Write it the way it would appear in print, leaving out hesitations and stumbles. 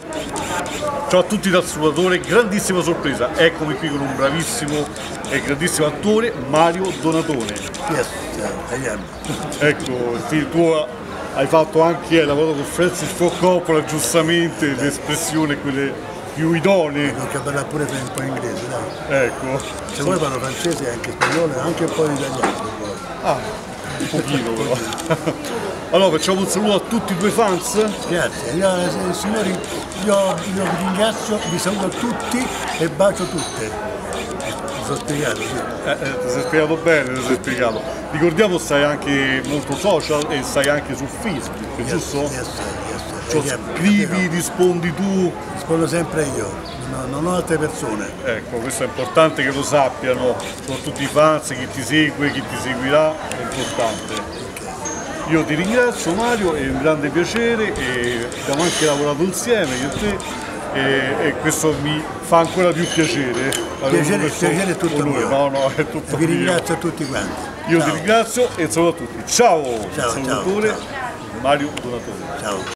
Ciao a tutti dal Sudatore, grandissima sorpresa, eccomi qui con un bravissimo e grandissimo attore, Mario Donatone. Yes, I am. Ecco, sì, tu hai fatto anche, hai lavorato con Francis Ford Coppola, giustamente, le espressioni quelle più idonee. Non che parla pure un po' inglese, dai. Ecco. Se vuoi parlo francese, anche spagnolo e anche un po' di italiano. Ah, un pochino però. Allora facciamo un saluto a tutti i tuoi fans. Grazie, signori, io vi ringrazio, vi saluto tutti e bacio tutte. Mi sono spiegato, sì. Ti sei spiegato bene, ti sei spiegato. Ricordiamo stai anche molto social e stai anche su Facebook, giusto? Yes, yes. Cioè, scrivi, rispondi tu. Rispondo sempre io, non ho altre persone. Ecco, questo è importante che lo sappiano, soprattutto i fans, chi ti segue, chi ti seguirà, è importante. Io ti ringrazio Mario, è un grande piacere e abbiamo anche lavorato insieme io e te e questo mi fa ancora più piacere. Il piacere è tutto mio. No, è tutto Vi mio. ringrazio a tutti quanti. Io ti ringrazio e saluto a tutti. Ciao! Ciao, Salvatore, ciao. Mario Donatore. Ciao.